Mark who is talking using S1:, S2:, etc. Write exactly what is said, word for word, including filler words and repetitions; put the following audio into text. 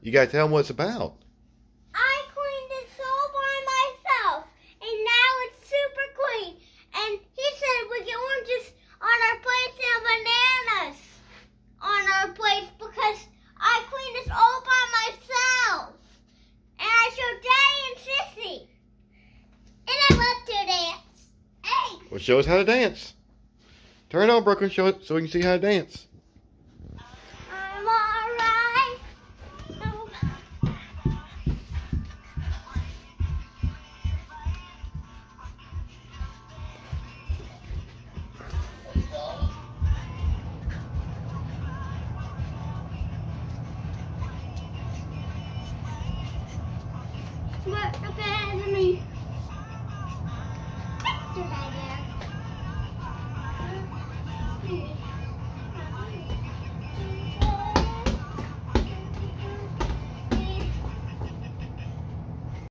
S1: You gotta tell them what it's about.
S2: I cleaned this all by myself, and now it's super clean. And he said we get oranges on our plates and bananas on our plates because I cleaned this all by myself. And I showed Daddy and Sissy. And I love to dance. Hey!
S1: Well, show us how to dance. Turn it on, Brooklyn. Show it so we can see how to dance.
S2: I'm alright. But, okay.